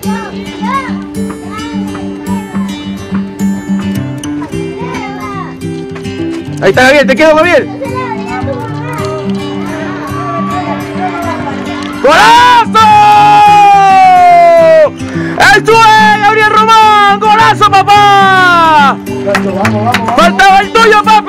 Ahí está Gabriel, te quedo Gabriel. ¡Golazo! ¡Eso es, Gabriel Román! ¡Golazo, papá! Faltaba el tuyo, papá.